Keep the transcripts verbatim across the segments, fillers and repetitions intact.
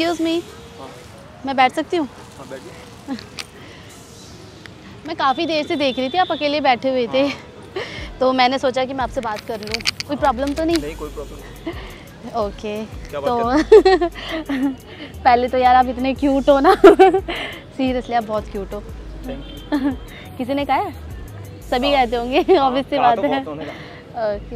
Excuse me, मैं बैठ सकती हूँ? हाँ बैठिए। मैं काफ़ी देर से देख रही थी, आप अकेले बैठे हुए थे। तो मैंने सोचा कि मैं आपसे बात कर लूँ। कोई प्रॉब्लम तो नहीं? नहीं कोई प्रॉब्लम नहीं। ओके। क्या तो बात पहले तो यार आप इतने क्यूट हो ना। सीरियसली आप बहुत क्यूट हो। Thank you. किसी ने कहा है? सभी कहते होंगे, ऑब्वियस सी बात है। ओके।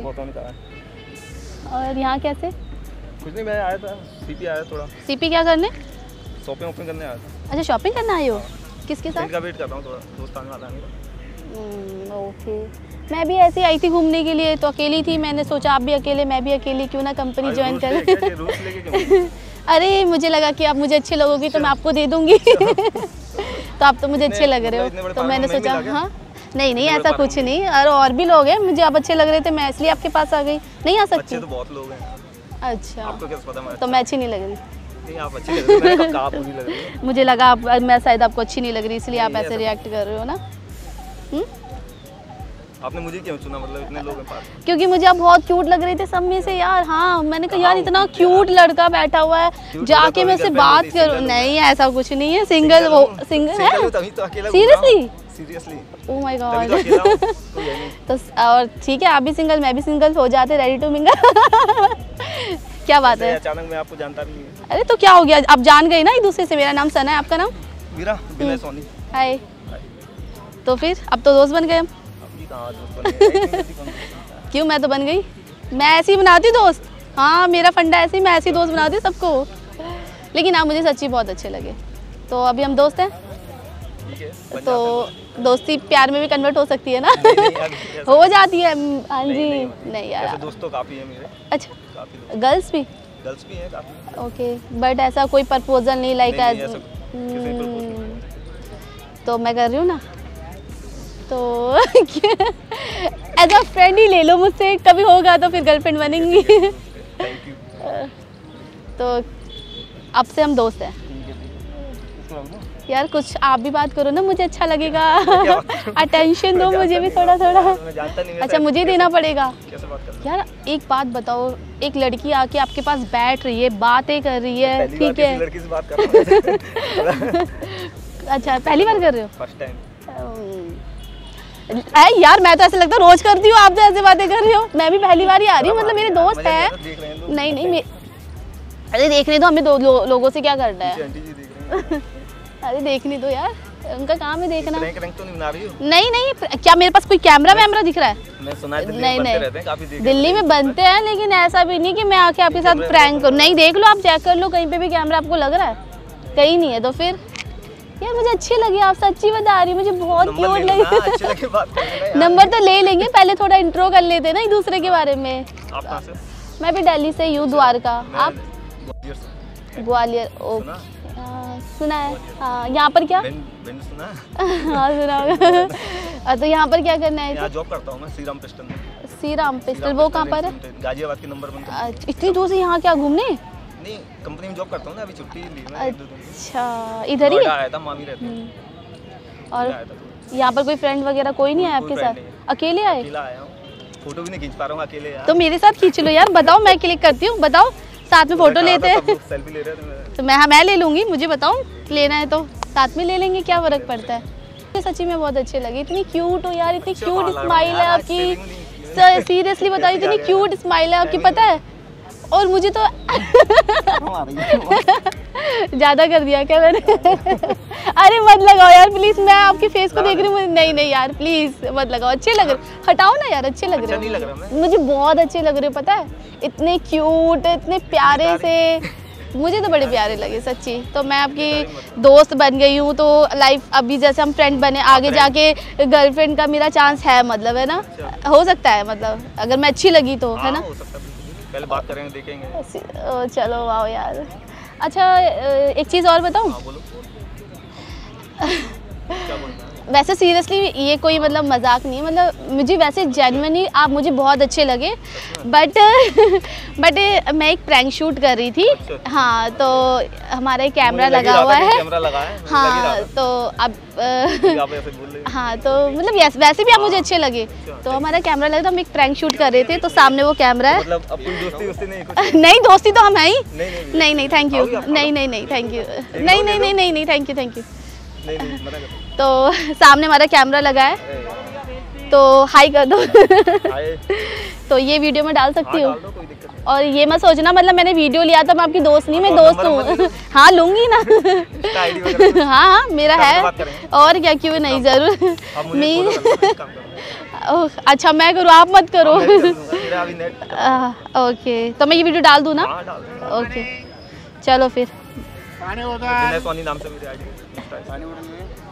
और यहाँ कैसे? कुछ नहीं, मैं आया था सीपी आया थोड़ा। सीपी क्या करने? शॉपिंग वॉपिंग करने आया था। अच्छा शॉपिंग करने आए हो? किसके साथ? का वेट कर रहा हूँ, थोड़ा दोस्त आने वाला है। ओके। मैं भी ऐसे आई थी घूमने के लिए, तो अकेली थी, मैंने सोचा आप भी अकेले मैं भी अकेली, क्यों ना कंपनी ज्वाइन करें। अरे मुझे लगा कि आप मुझे अच्छे लगोगी तो मैं आपको दे दूंगी। तो आप तो मुझे अच्छे लग रहे हो, तो मैंने सोचा हाँ नहीं नहीं ऐसा कुछ नहीं, और और भी लोग हैं, मुझे आप अच्छे लग रहे थे, मैं इसलिए आपके पास आ गई। नहीं आ सकती? अच्छे तो बहुत लोग हैं। अच्छा आपको क्या पता? तो मैं अच्छी नहीं लग रही? नहीं आप अच्छी लग रही हो, मैंने कहा आप बुरी लग रही हो। मुझे लगा आप मैं शायद आपको अच्छी नहीं लग रही, इसलिए आप ऐसे रिएक्ट कर रहे हो ना। हुँ? आपने मुझे क्यों चुना, मतलब इतने लोग हैं पास? क्योंकि मुझे आप बहुत क्यूट लग रहे थे सब में से यार। हाँ मैंने कहा यार इतना क्यूट लड़का बैठा हुआ है, जाके मैं उससे बात करूँ। नहीं ऐसा कुछ नहीं है, सिंगल वो सिंगल है। Seriously? Seriously? Oh my god. तो और ठीक है, आप भी सिंगल मैं भी सिंगल, हो जाते रेडी टू मिंगल। क्या बात है? अचानक मैं आपको जानता नहीं हूँ। अरे तो क्या हो गया, आप जान गए ना एक दूसरे से। मेरा नाम सना है, आपका नाम? मेरा विनय सोनी। हाय। तो फिर अब तो दोस्त बन गए हम। क्यों, मैं तो बन गई, मैं ऐसी ही बनाती दोस्त। हाँ मेरा फंडा ऐसे ही, मैं ऐसी दोस्त बनाती सबको। लेकिन आप मुझे सच्ची बहुत अच्छे लगे, तो अभी हम दोस्त हैं। तो दोस्ती प्यार में भी कन्वर्ट हो सकती है ना? नहीं, नहीं, हो जाती है। हाँ जी। नहीं, नहीं, नहीं यार दोस्त तो काफी है मेरे। अच्छा गर्ल्स भी? गर्ल्स भी हैं काफी। ओके बट ऐसा कोई प्रपोजल नहीं लाइक एज? तो मैं कर रही हूँ ना, तो एज अ फ्रेंड ही ले लो मुझसे, कभी होगा तो फिर गर्लफ्रेंड बनेंगी। Thank you. तो अब से हम दोस्त हैं यार। कुछ आप भी बात करो ना, मुझे अच्छा लगेगा। अटेंशन दो मुझे भी थोड़ा थोड़ा। अच्छा मुझे देना पड़ेगा यार। एक बात बताओ, एक लड़की आके आपके पास बैठ रही है, बातें कर रही है, ठीक है? लड़की से बात कर रहा हूं। अच्छा पहली बार कर रहे हो? First time. अरे यार मैं तो ऐसे लगता है रोज करती हूँ, आप तो ऐसे बातें कर रही हो। मैं भी पहली बार ही आ रही हूँ, मतलब मेरे दोस्त हैं। नहीं नहीं अरे देखने दो, हमें दो लो, लोगों से क्या करना है। अरे देखने दो यार, उनका काम है देखना। रैंक रैंक तो नहीं बना रही हो? नहीं नहीं क्या मेरे पास कोई कैमरा वैमरा दिख रहा है? मैं सुना है दिल्ली नहीं, में बनते नहीं। रहते हैं, काफी दिल्ली में बनते हैं, लेकिन ऐसा भी नहीं कि मैं आके आपके साथ प्रैंक करूँ। नहीं देख लो, आप चेक कर लो कहीं पे भी कैमरा आपको लग रहा है? कहीं नहीं है। तो फिर यार मुझे अच्छी लगी, आप सच्ची बता रही, मुझे बहुत क्यूट लगी। नंबर तो ले लेंगे, पहले थोड़ा इंट्रो कर लेते ना एक दूसरे के बारे में। आप कहाँ से? मैं भी दिल्ली से हूँ, द्वारका। आप? ग्वालियर। ओके सुना है। हाँ यहाँ पर क्या? बेंड सुना? हाँ सुना होगा। तो यहाँ पर क्या करना है? यहाँ जॉब करता हूँ मैं, श्री राम पिस्टल में। श्री राम पिस्टल वो कहाँ पर है? गाजियाबाद के नंबर वन। इतनी दूर से यहाँ क्या घूमने? नहीं कंपनी में जॉब करता हूँ ना, अभी छुट्टी ली मैं। अच्छा इधर ही आया था, मामी रहती है। और यहाँ पर कोई फ्रेंड वगैरह कोई नहीं है आपके साथ? अकेले आए? अकेला आया हूँ, फोटो भी नहीं खींच पा रहा हूँ अकेले यार। तो मेरे साथ खींच लो यार, बताओ मैं क्लिक करती हूँ, बताओ साथ में फोटो लेते हैं। सेल्फी ले रहे थे। तो मैं मैं ले लूँगी, मुझे बताओ लेना है तो साथ में ले लेंगे, क्या फर्क पड़ता है। सच्ची में बहुत अच्छे लगे, इतनी क्यूट हो यार, इतनी क्यूट स्माइल है आपकी। सीरियसली बताओ इतनी क्यूट स्माइल है आपकी, पता है? और मुझे तो ज्यादा कर दिया क्या मैंने? अरे मत लगाओ यार प्लीज, मैं आपके फेस को देख रही हूँ। नहीं नहीं यार प्लीज मत लगाओ, अच्छे लग रहे, हटाओ ना यार, अच्छे लग रहे हो। मुझे बहुत अच्छे लग रहे हो, पता है? इतने क्यूट, इतने प्यारे से, मुझे तो बड़े प्यारे लगे सच्ची। तो मैं आपकी दोस्त बन गई हूँ, तो लाइफ अभी जैसे हम फ्रेंड बने, आगे जाके गर्लफ्रेंड का मेरा चांस है, मतलब है ना? हो सकता है, मतलब अगर मैं अच्छी लगी तो, है ना? पहले बात करेंगे, देखेंगे। चलो वाओ यार। अच्छा एक चीज़ और बताऊँ? हाँ, बोलो। क्या बोलना है? वैसे सीरियसली ये कोई मतलब मजाक नहीं है, मतलब मुझे वैसे जेन्युइनली आप मुझे बहुत अच्छे लगे, बट बट मैं एक प्रैंक शूट कर रही थी। अच्छा। हाँ, तो हमारा एक कैमरा मुझे लग ही लगा रहा हुआ था कि है। कैमरा लगा है, मुझे लग ही हाँ, रहा था। तो अब आप ऐसे बोल रहे हो। हाँ, तो मतलब यस वैसे भी आप मुझे अच्छे लगे, तो हमारा कैमरा लगा, तो हम एक प्रैंक शूट कर रहे थे, तो सामने वो कैमरा है। मतलब अब कोई दोस्ती वोस्ती नहीं कुछ? नहीं, दोस्ती तो हम है ही नहीं नहीं नहीं नहीं थैंक यू, आओगे आप? नहीं नहीं नहीं थैंक यू, नहीं नहीं नहीं नहीं नहीं थैंक यू थैंक यू। नहीं नहीं मना कर। तो सामने हमारा कैमरा लगा है, तो हाई कर दो। आए तो ये वीडियो में डाल सकती हाँ, हूँ। डाल दो, कोई दिक्कत नहीं। और ये मत सोचना मतलब मैंने वीडियो लिया था, मैं आपकी दोस्त नहीं, मैं और दोस्त नंबर वंबर हूँ। हाँ, लूंगी ना। इंस्टा आईडी वगैरह कुछ? हाँ हाँ, मेरा बाद में है। बात करेंगे। और क्या, क्यों नहीं, जरूर। आप मुझे मैं follow कर लो, काम करो। ओह, अच्छा मैं करूँ, आप मत करो। मैं भी कर लूंगा, मेरा अभी नेट। आह, ओके, तो मैं ये वीडियो डाल दूँ ना? हाँ डाल दो। ओके, चलो फिर। विनय सोनी नाम से मेरी आईडी है।